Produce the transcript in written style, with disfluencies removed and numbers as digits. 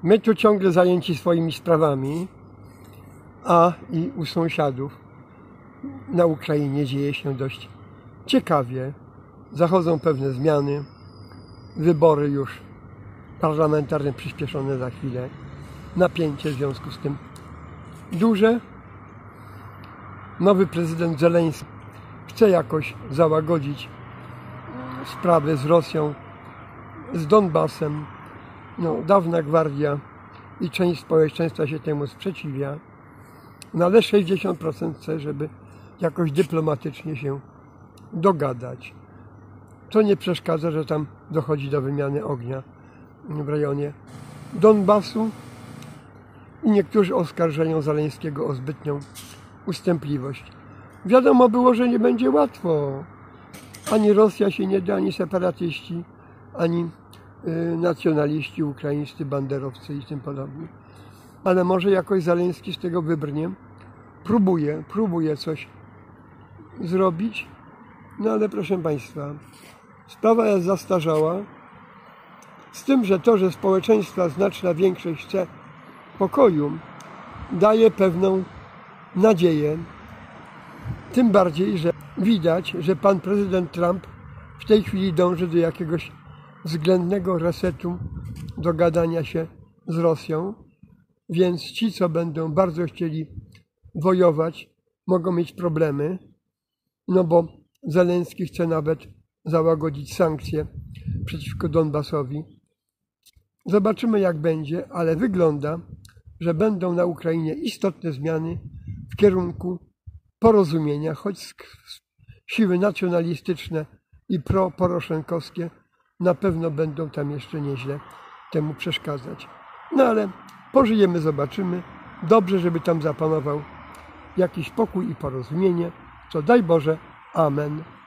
My tu ciągle zajęci swoimi sprawami, a i u sąsiadów na Ukrainie dzieje się dość ciekawie. Zachodzą pewne zmiany, wybory już parlamentarne przyspieszone za chwilę, napięcie w związku z tym duże. Nowy prezydent Zełenski chce jakoś załagodzić sprawy z Rosją, z Donbasem. No, dawna gwardia i część społeczeństwa się temu sprzeciwia, no ale 60% chce, żeby jakoś dyplomatycznie się dogadać. To nie przeszkadza, że tam dochodzi do wymiany ognia w rejonie Donbasu i niektórzy oskarżają Zełenskiego o zbytnią ustępliwość. Wiadomo było, że nie będzie łatwo. Ani Rosja się nie da, ani separatyści, ani nacjonaliści ukraińscy, banderowcy i tym podobnie. Ale może jakoś Zełenski z tego wybrnie. Próbuje coś zrobić. No ale proszę Państwa, sprawa jest zastarzała. Z tym, że to, że społeczeństwa znaczna większość chce pokoju, daje pewną nadzieję. Tym bardziej, że widać, że pan prezydent Trump w tej chwili dąży do jakiegoś względnego resetu, dogadania się z Rosją, więc ci, co będą bardzo chcieli wojować, mogą mieć problemy, no bo Zełenski chce nawet załagodzić sankcje przeciwko Donbasowi. Zobaczymy, jak będzie, ale wygląda, że będą na Ukrainie istotne zmiany w kierunku porozumienia, choć siły nacjonalistyczne i pro-poroszenkowskie na pewno będą tam jeszcze nieźle temu przeszkadzać. No ale pożyjemy, zobaczymy. Dobrze, żeby tam zapanował jakiś pokój i porozumienie, co daj Boże. Amen.